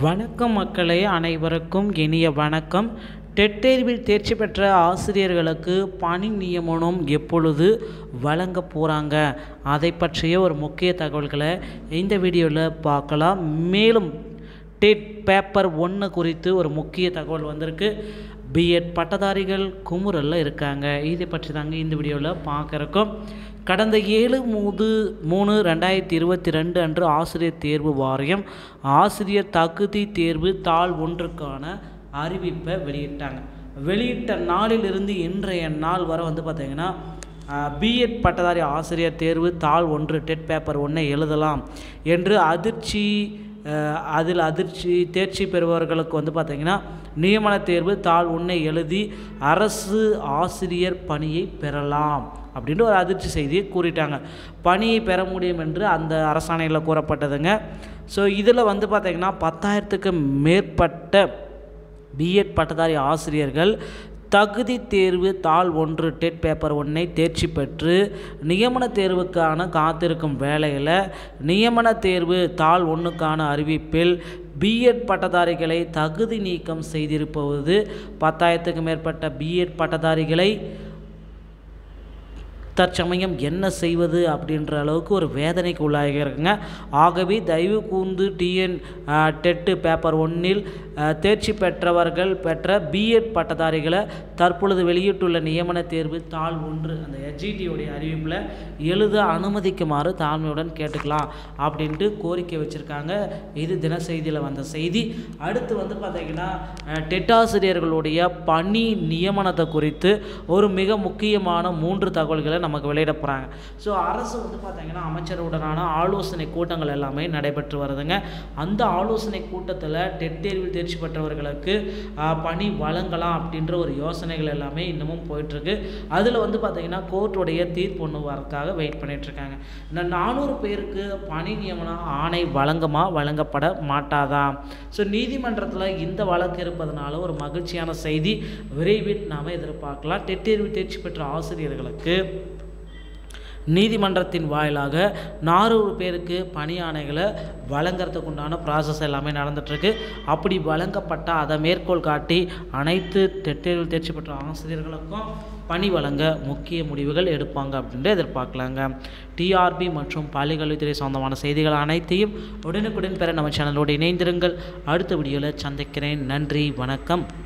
வணக்கம் மக்களே, அனைவருக்கும் இனிய வணக்கம். டெட் தேர்வில் தேர்ச்சி பெற்ற ஆசிரியர்களுக்கு பணி நியமனம் எப்பொழுது வழங்க போகிறாங்க, அதை பற்றிய ஒரு முக்கிய தகவல்களை இந்த வீடியோவில் பார்க்கலாம். மேலும் டெட் பேப்பர் 1 குறித்து ஒரு முக்கிய தகவல் வந்திருக்கு. பிஎட் பட்டதாரிகள் குமுறலில் இருக்காங்க. இதை பற்றி தாங்க இந்த வீடியோவில் பார்க்குறோம். கடந்த 7/3/2022 அன்று ஆசிரியர் தேர்வு வாரியம் ஆசிரியர் தகுதி தேர்வு தாள் 1க்கான அறிவிப்பை வெளியிட்டாங்க. வெளியிட்ட நாளிலிருந்து இன்றைய நாள் வரை பார்த்திங்கன்னா பிஎட் பட்டதாரி ஆசிரியர் தேர்வு தாள் 1 டெட் பேப்பர் 1 எழுதலாம் என்று தேர்ச்சி பெறுபவர்களுக்கு பார்த்திங்கன்னா நியமன தேர்வு தாள் 1 எழுதி அரசு ஆசிரியர் பணியை பெறலாம் அப்படின்ற ஒரு அதிர்ச்சி செய்தியை கூறிட்டாங்க. பணியை பெற முடியும் என்று அந்த அரசாணையில் கூறப்பட்டதுங்க. ஸோ இதில் பார்த்திங்கன்னா 10,000க்கு மேற்பட்ட பிஎட் பட்டதாரி ஆசிரியர்கள் தகுதி தேர்வு தாள் 1 டெட் பேப்பர் 1 தேர்ச்சி பெற்று நியமன தேர்வுக்கான காத்திருக்கும் வேளையில் நியமன தேர்வு தாள் 1க்கான அறிவிப்பில் பிஎட் பட்டதாரிகளை தகுதி நீக்கம் செய்திருப்பது 10,000க்கு மேற்பட்ட பிஎட் பட்டதாரிகளை தற்சமயம் என்ன செய்வது அப்படின்ற அளவுக்கு ஒரு வேதனைக்கு உள்ளாகிருக்குங்க. ஆகவே தயவு கூர்ந்து டெட் பேப்பர் 1 தேர்ச்சி பெற்ற பிஎட் பட்டதாரிகளை தற்பொழுது வெளியிட்டுள்ள நியமன தேர்வு தாள் 1 அந்த எஸ்ஜிடியோடைய அறிவிப்பில் எழுத அனுமதிக்குமாறு தாழ்மையுடன் கேட்டுக்கலாம் அப்படின்ட்டு கோரிக்கை வச்சுருக்காங்க. இது தின செய்தியில் வந்த செய்தி. அடுத்து பார்த்திங்கன்னா டெட் ஆசிரியர்களுடைய பணி நியமனத்தை குறித்து ஒரு மிக முக்கியமான 3 தகவல்களை நமக்கு வெளியிட போகிறாங்க. ஸோ அரசு பார்த்திங்கன்னா அமைச்சருடனான ஆலோசனை கூட்டங்கள் எல்லாமே நடைபெற்று வருதுங்க. அந்த ஆலோசனை கூட்டத்தில் டெட் தேர்வில் தேர்ச்சி பெற்றவர்களுக்கு பணி வழங்கலாம் அப்படின்ற ஒரு யோசனைகள் எல்லாமே இன்னமும் போயிட்டுருக்கு. அதில் பார்த்திங்கன்னா கோர்ட்டுடைய தீர்ப்பு ஒன்று வரதுக்காக வெயிட் பண்ணிகிட்ருக்காங்க. இந்த 400 பேருக்கு பணி நியமன ஆணை வழங்கப்பட மாட்டாதா? ஸோ நீதிமன்றத்தில் இந்த வழக்கு இருப்பதனால ஒரு மகிழ்ச்சியான செய்தி விரைவில் நாம் எதிர்பார்க்கலாம். டெட் தேர்வில் தேர்ச்சி பெற்ற ஆசிரியர்களுக்கு நீதிமன்றத்தின் வாயிலாக 400 பேருக்கு பணி ஆணைகளை வழங்கிறதுக்கு உண்டான ப்ராசஸ் எல்லாமே நடந்துகிட்ருக்கு. அப்படி வழங்கப்பட்டால் அதை மேற்கோள் காட்டி அனைத்து டெட் தேர்வில் தேர்ச்சி பெற்ற ஆசிரியர்களுக்கும் பணி வழங்க முக்கிய முடிவுகள் எடுப்பாங்க அப்படின்ட்டு எதிர்பார்க்கலாங்க. டிஆர்பி மற்றும் பள்ளிக்கல்வித்துறை சொந்தமான செய்திகள் அனைத்தையும் உடனுக்குடன் பெற நம்ம சேனலோடு இணைந்திருங்கள். அடுத்த வீடியோவில் சந்திக்கிறேன். நன்றி, வணக்கம்.